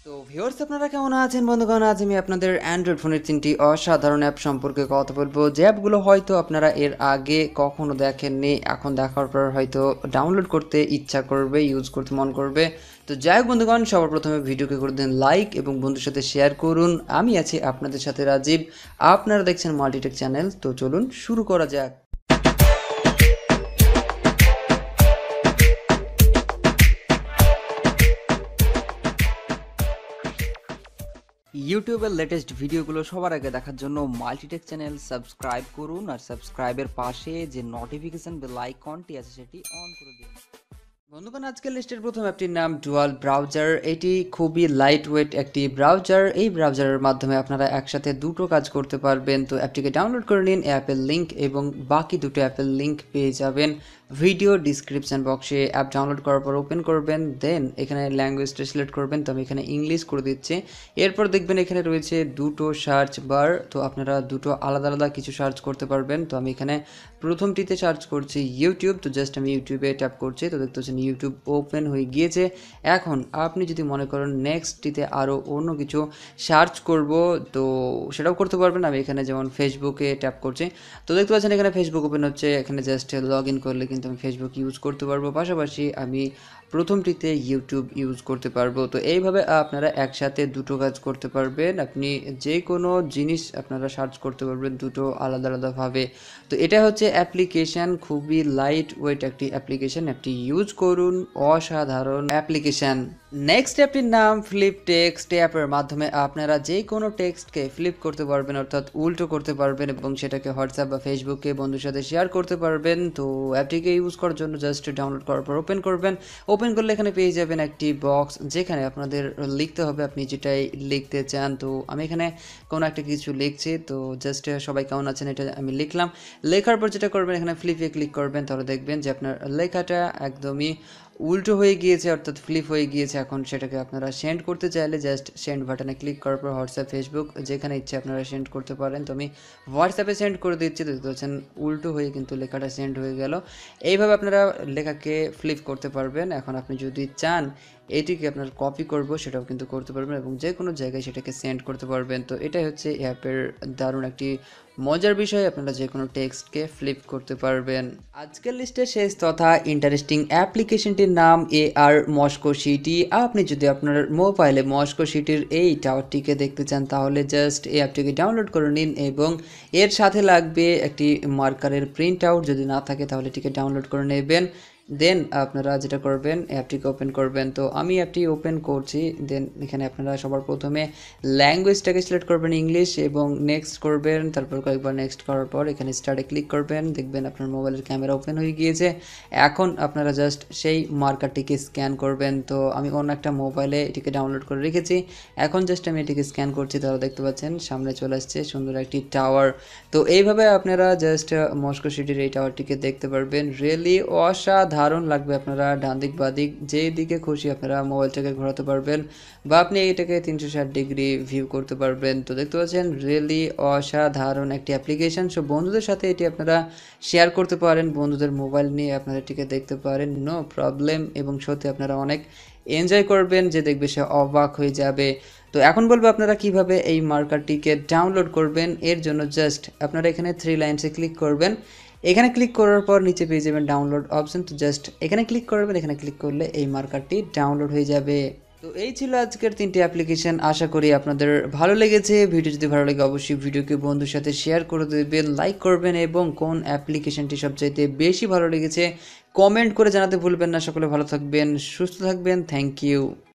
তো ভিউয়ার্স আপনারা কেমন আছেন বন্ধুগণ? আজ আমি আপনাদের অ্যান্ড্রয়েড ফোনের ৩টি অসাধারণ অ্যাপ সম্পর্কে কথা বলবো। যে অ্যাপগুলো হয়তো আপনারা এর আগে কখনো দেখেননি, এখন দেখার পর হয়তো ডাউনলোড করতে ইচ্ছা করবে, ইউজ করতে মন করবে। তো যাই হোক বন্ধুগণ, সবার প্রথমে ভিডিওকে করে দিন লাইক এবং বন্ধুর সাথে শেয়ার করুন। আমি আছি আপনাদের সাথে রাজীব, আপনারা দেখছেন মাল্টিটেক চ্যানেল। তো চলুন শুরু করা যাক। ইউটিউবের লেটেস্ট ভিডিওগুলো সবার আগে দেখার জন্য মাল্টিটেক চ্যানেল সাবস্ক্রাইব করুন, আর সাবস্ক্রাইবের পাশে যে নোটিফিকেশন বেল আইকনটি আছে সেটি অন করে দিন। বন্ধুগণ, আজকের লিস্টের প্রথম অ্যাপটির নাম ডুয়াল ব্রাউজার। এটি খুবই লাইট ওয়েট একটি ব্রাউজার। এই ব্রাউজারের মাধ্যমে আপনারা একসাথে দুটো কাজ করতে পারবেন। তো অ্যাপটিকে ডাউনলোড করে নিন। অ্যাপের লিঙ্ক এবং বাকি দুটো অ্যাপের লিঙ্ক পেয়ে যাবেন ভিডিও ডিসক্রিপশন বক্সে। অ্যাপ ডাউনলোড করার পর ওপেন করবেন, দেন এখানে ল্যাঙ্গুয়েজটা সিলেক্ট করবেন। তো আমি এখানে ইংলিশ করে দিচ্ছি। এরপর দেখবেন এখানে রয়েছে দুটো সার্চ বার। তো আপনারা দুটো আলাদা আলাদা কিছু সার্চ করতে পারবেন। তো আমি এখানে প্রথমটিতে সার্চ করছি ইউটিউব। তো জাস্ট আমি ইউটিউবে ট্যাপ করছি। তো দেখতে পাচ্ছেন ইউটিউব ওপেন হয়ে গিয়েছে। এখন আপনি যদি মনে করেন নেক্সটটিতে আরও অন্য কিছু সার্চ করব, তো সেটাও করতে পারবেন। আমি এখানে যেমন ফেসবুকে ট্যাপ করছি। তো দেখতে পাচ্ছেন এখানে ফেসবুক ওপেন হচ্ছে। এখানে জাস্ট লগ ইন করলে কিন্তু আমি ফেসবুক ইউজ করতে পারবো, পাশাপাশি আমি প্রথমটিতে ইউটিউব ইউজ করতে পারবো। তো এইভাবে আপনারা একসাথে দুটো কাজ করতে পারবেন। আপনি যে কোনো জিনিস আপনারা সার্চ করতে পারবেন দুটো আলাদা আলাদাভাবে। তো এটা হচ্ছে অ্যাপ্লিকেশান, খুবই লাইট ওয়েট একটি অ্যাপ্লিকেশান। অ্যাপটি ইউজ করুন, অসাধারণ অ্যাপ্লিকেশান। নেক্সট অ্যাপটির নাম ফ্লিপ টেক্সট। এই অ্যাপের মাধ্যমে আপনারা যে কোনো টেক্সটকে ফ্লিপ করতে পারবেন, অর্থাৎ উল্টো করতে পারবেন, এবং সেটাকে হোয়াটসঅ্যাপ বা ফেসবুকে বন্ধুর সাথে শেয়ার করতে পারবেন। তো অ্যাপটিকে ইউজ করার জন্য জাস্ট ডাউনলোড করার পর ওপেন করবেন। ওপেন করলে এখানে পেয়ে যাবেন একটি বক্স, যেখানে আপনাদের লিখতে হবে আপনি যেটাই লিখতে চান। তো আমি এখানে কোনো একটা কিছু লিখছি। তো জাস্ট সবাই কেমন আছেন এটা আমি লিখলাম। লেখার পর যেটা করবেন, এখানে ফ্লিপে ক্লিক করবেন। তাহলে দেখবেন যে আপনার লেখাটা একদমই উল্টো হয়ে গিয়েছে, অর্থাৎ ফ্লিপ হয়ে গিয়েছে। এখন সেটাকে আপনারা সেন্ড করতে চাইলে জাস্ট সেন্ড বাটনে ক্লিক করার পর হোয়াটসঅ্যাপ, ফেসবুক যেখানে ইচ্ছে আপনারা সেন্ড করতে পারেন। তো আমি হোয়াটসঅ্যাপে সেন্ড করে দিচ্ছি। তো দেখতে পাচ্ছেন উল্টো হয়ে কিন্তু লেখাটা সেন্ড হয়ে গেল। এইভাবে আপনারা লেখাকে ফ্লিপ করতে পারবেন। এখন আপনি যদি চান এটিকে আপনার কপি করব, সেটাও কিন্তু করতে পারবেন, এবং যে কোনো জায়গায় সেটাকে সেন্ড করতে পারবেন। তো এটাই হচ্ছে অ্যাপের দারুণ একটি মজার বিষয়, আপনারা যে কোনো টেক্সটকে ফ্লিপ করতে পারবেন। আজকের লিস্টের শেষ তথা ইন্টারেস্টিং অ্যাপ্লিকেশনটির নাম AR মস্কো সিটি। আপনি যদি আপনার মোবাইলে মস্কো সিটির এই টাওয়ারটিকে দেখতে চান, তাহলে জাস্ট এই অ্যাপটিকে ডাউনলোড করে নিন, এবং এর সাথে লাগবে একটি মার্কারের প্রিন্ট আউট। যদি না থাকে তাহলে এটিকে ডাউনলোড করে নেবেন। দেন আপনারা যেটা করবেন, অ্যাপটিকে ওপেন করবেন। তো আমি অ্যাপটি ওপেন করছি। দেন এখানে আপনারা সবার প্রথমে ল্যাঙ্গুয়েজটাকে সিলেক্ট করবেন ইংলিশ, এবং নেক্সট করবেন। তারপর কয়েকবার নেক্সট করার পর এখানে স্টার্টে ক্লিক করবেন। দেখবেন আপনার মোবাইলের ক্যামেরা ওপেন হয়ে গিয়েছে। এখন আপনারা জাস্ট সেই মার্কারটিকে স্ক্যান করবেন। তো আমি অন্য একটা মোবাইলে এটিকে ডাউনলোড করে রেখেছি। এখন জাস্ট আমি এটিকে স্ক্যান করছি। তাহলে দেখতে পাচ্ছেন সামনে চলে আসছে সুন্দর একটি টাওয়ার। তো এইভাবে আপনারা জাস্ট মস্কো সিটির এই টাওয়ারটিকে দেখতে পারবেন। রিয়েলি অসাধারণ লাগবে। আপনারা ডান দিক বা দিক যেই দিকে খুশি আপনারা মোবাইলটাকে ঘোরাতে পারবেন, বা আপনি এটাকে 360 ডিগ্রি ভিউ করতে পারবেন। তো দেখতে পাচ্ছেন রিয়েলি অসাধারণ একটি অ্যাপ্লিকেশন। সো বন্ধুদের সাথে এটি আপনারা শেয়ার করতে পারেন, বন্ধুদের মোবাইল নিয়ে আপনারা এটিকে দেখতে পারেন, নো প্রবলেম। এবং সত্যি আপনারা অনেক এনজয় করবেন, যে দেখবে সে অবাক হয়ে যাবে। তো এখন বলবো আপনারা কিভাবে এই মার্কারটিকে ডাউনলোড করবেন। এর জন্য জাস্ট আপনারা এখানে 3 লাইনসে ক্লিক করবেন। এখানে ক্লিক করার পর নিচে পেয়ে যাবেন ডাউনলোড অপশন। তো জাস্ট এখানে ক্লিক করবেন। এখানে ক্লিক করলে এই মার্কারটি ডাউনলোড হয়ে যাবে। তো এই ছিল আজকের 3টি অ্যাপ্লিকেশন। আশা করি আপনাদের ভালো লেগেছে। ভিডিও যদি ভালো লাগে অবশ্যই ভিডিওকে বন্ধুর সাথে শেয়ার করে দেবেন, লাইক করবেন, এবং কোন অ্যাপ্লিকেশনটি সবচাইতে বেশি ভালো লেগেছে কমেন্ট করে জানাতে ভুলবেন না। সকলে ভালো থাকবেন, সুস্থ থাকবেন। Thank you.